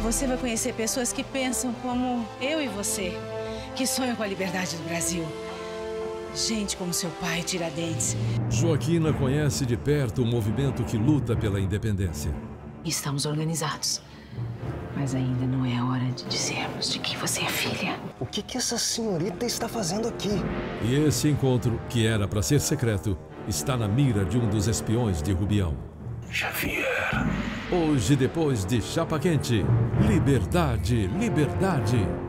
você vai conhecer pessoas que pensam como eu e você, que sonham com a liberdade do Brasil. Gente como seu pai, Tiradentes. Joaquina conhece de perto o movimento que luta pela independência. Estamos organizados. Mas ainda não é hora de dizermos de quem você é filha. O que essa senhorita está fazendo aqui? E esse encontro, que era para ser secreto, está na mira de um dos espiões de Rubião. Xavier. Hoje, depois de Chapa Quente, liberdade, liberdade.